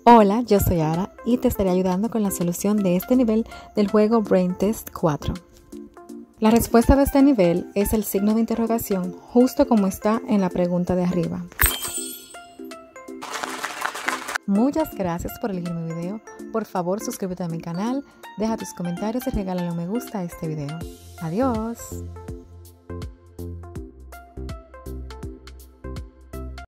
Hola, yo soy Ara y te estaré ayudando con la solución de este nivel del juego Brain Test 4. La respuesta de este nivel es el signo de interrogación, justo como está en la pregunta de arriba. Muchas gracias por elegir mi video. Por favor, suscríbete a mi canal, deja tus comentarios y regálale un me gusta a este video. ¡Adiós!